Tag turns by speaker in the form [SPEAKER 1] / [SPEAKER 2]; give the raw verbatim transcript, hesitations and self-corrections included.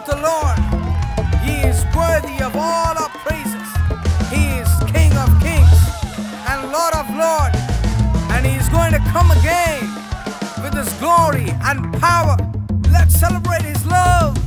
[SPEAKER 1] the Lord. He is worthy of all our praises. He is King of kings and Lord of lords. And He is going to come again with His glory and power. Let's celebrate His love.